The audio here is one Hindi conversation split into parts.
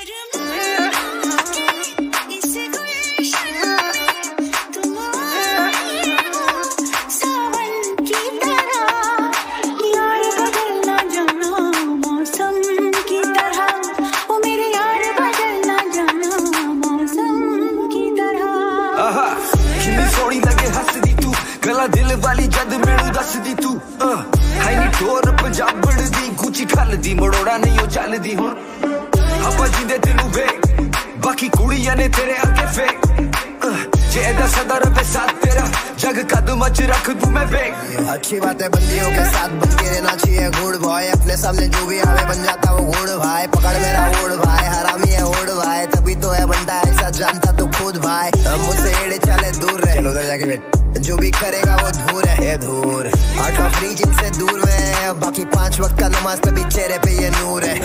सोनी लगे हसदी तू गला दिल वाली जद मेनू दसदी तू है नी टोर पंजाबड़ दी गुची खल दी मड़ोड़ा नहीं ओ चलदी हुण आपा जिंदे तेनू वे बाकी कुड़ियां ने तेरे अगे फेक जे एदा सदा रवे साथ तेरा जग कदम च रख दूं मैं वे। अच्छी बात है बंदियों के साथ बच के रहना चाहिए गुड बॉय अपने सामने जो भी आवे बन जाता वो गुड भाई पकड़ मेरा ओढ़ भाई हरामी है ओढ़ भाई तभी तो है बनता ऐसा जानता तो खुद भाई मुझसे एड़े चले दूर रहे चलो उधर जाके बैठ जो भी करेगा वो धूर है धूर आटा फ्री जिनसे दूर है बाकी 5 वक्त का नमाज तभी चेहरे पे ये नूर है।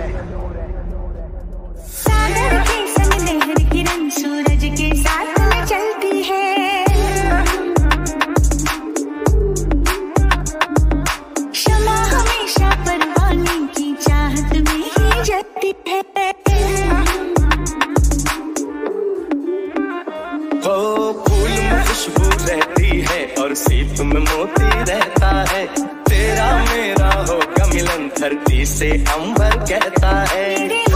सागर के संग लहर किरण सूरज के साथ में चलती है क्षमा हमेशा परवाने की चाहत में ही जलती है। फूल में खुशबू रहती है और सीप में मोती रहता है तेरा मेरा होगा मिलन धरती से अंबर कहता है।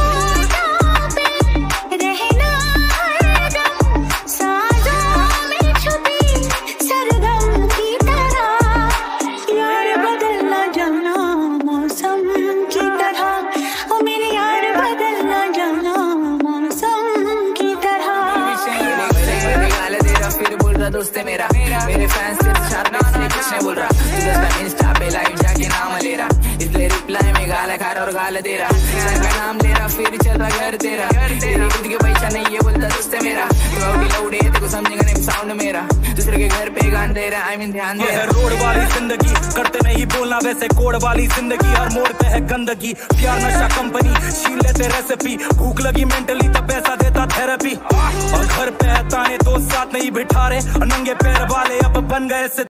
दोस्त मेरा मेरे फैंस से कुछ नहीं बोल रहा तू इंस्टा पे लाइव जाके नाम ले रहा इसलिए रिप्लाई में गाला खा रहा और गाला दे रहा सर का नाम ले रहा फिर चल रहा घर तेरा तेरी खुद के पैसा नहीं ये बोलता दोस्त मेरा तू अभी लौड़े है तेको समझेगा नहीं साउंड मेरा दूसरे के घर पे गान दे रहा आई मीन ध्यान दे रहा। रोड वाली जिंदगी करते नहीं बोलना वैसे कोड वाली जिंदगी हर मोड़ पे है गंदगी प्यार नशा कंपनी छीन लेते रेसिपी भूख लगी मेंटली तो पैसा देता थेरेपी और घर पे है ताने दोस्त साथ नहीं बिठा रहे नंगे पैर वाले अब बन गए